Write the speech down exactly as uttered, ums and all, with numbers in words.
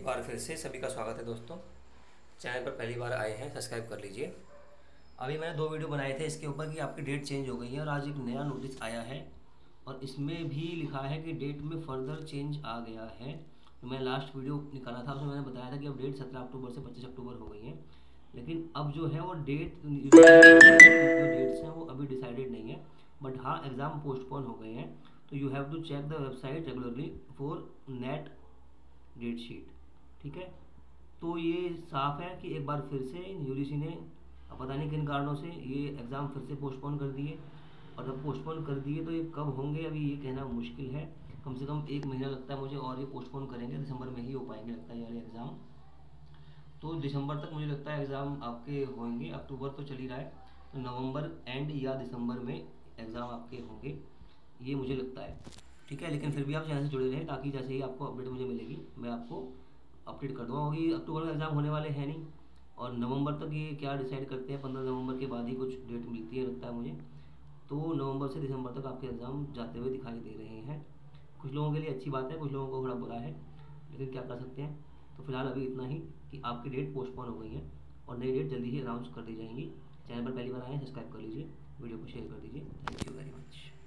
बार फिर से सभी का स्वागत है दोस्तों। चैनल पर पहली बार आए हैं सब्सक्राइब कर लीजिए। अभी मैंने दो वीडियो बनाए थे इसके ऊपर कि आपकी डेट चेंज हो गई है और आज एक नया नोटिस आया है और इसमें भी लिखा है कि डेट में फर्दर चेंज आ गया है। तो मैं लास्ट वीडियो निकाला था उसमें मैंने बताया था कि अब डेट सत्रह अक्टूबर से पच्चीस अक्टूबर हो गई है, लेकिन अब जो है वो डेट जो डेट्स हैं वो अभी डिसाइडेड नहीं है, बट हाँ एग्ज़ाम पोस्टपोन हो गए हैं। तो you have to check the website regularly for NET date sheet. ठीक है, तो ये साफ है कि एक बार फिर से यूजीसी ने पता नहीं किन कारणों से ये एग्ज़ाम फिर से पोस्टपोन कर दिए, और जब पोस्टपोन कर दिए तो ये कब होंगे अभी ये कहना मुश्किल है। कम से कम एक महीना लगता है मुझे, और ये पोस्टपोन करेंगे, दिसंबर में ही हो पाएंगे लगता है ये एग्ज़ाम। तो दिसंबर तक मुझे लगता है एग्ज़ाम आपके होंगे, अक्टूबर तो चल ही रहा है, तो नवंबर एंड या दिसंबर में एग्ज़ाम आपके होंगे ये मुझे लगता है। ठीक है, लेकिन फिर भी आप चैनल से जुड़े रहें ताकि जैसे ही आपको अपडेट मुझे मिलेगी मैं आपको अपडेट कर दूँगा। क्योंकि अक्टूबर में एग्ज़ाम होने वाले हैं नहीं, और नवंबर तक ये क्या डिसाइड करते हैं, पंद्रह नवंबर के बाद ही कुछ डेट मिलती है लगता है मुझे। तो नवंबर से दिसंबर तक आपके एग्ज़ाम जाते हुए दिखाई दे रहे हैं। कुछ लोगों के लिए अच्छी बात है, कुछ लोगों को थोड़ा बुरा है, लेकिन क्या कर सकते हैं। तो फिलहाल अभी इतना ही कि आपकी डेट पोस्टपोन हो गई है और नई डेट जल्दी ही अनाउंस कर दी जाएंगी। चैनल पर पहली बार आए हैं सब्सक्राइब कर लीजिए, वीडियो को शेयर कर दीजिए। Thank you very much.